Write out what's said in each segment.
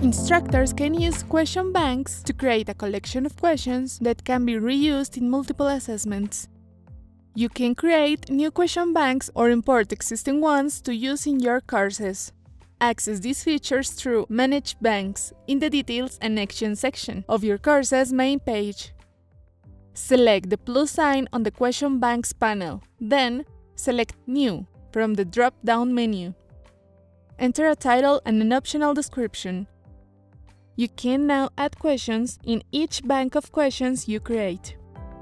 Instructors can use question banks to create a collection of questions that can be reused in multiple assessments. You can create new question banks or import existing ones to use in your courses. Access these features through Manage Banks in the Details and Actions section of your course's main page. Select the plus sign on the Question Banks panel, then select New from the drop-down menu. Enter a title and an optional description. You can now add questions in each bank of questions you create.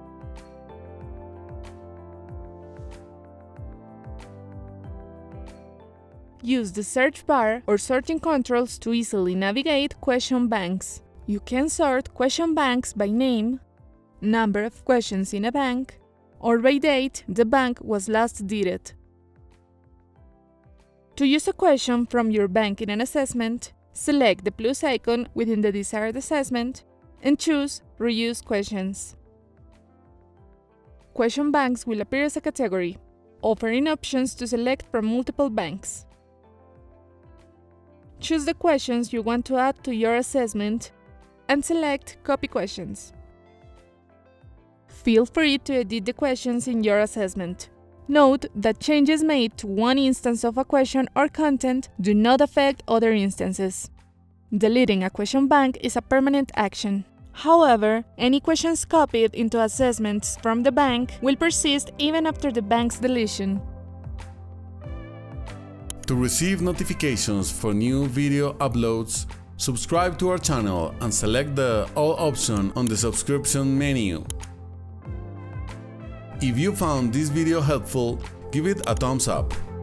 Use the search bar or sorting controls to easily navigate question banks. You can sort question banks by name, number of questions in a bank, or by date the bank was last dated. To use a question from your bank in an assessment, select the plus icon within the desired assessment and choose Reuse Questions. Question banks will appear as a category, offering options to select from multiple banks. Choose the questions you want to add to your assessment and select Copy Questions. Feel free to edit the questions in your assessment. Note that changes made to one instance of a question or content do not affect other instances. Deleting a question bank is a permanent action. However, any questions copied into assessments from the bank will persist even after the bank's deletion. To receive notifications for new video uploads, subscribe to our channel and select the All option on the subscription menu. If you found this video helpful, give it a thumbs up.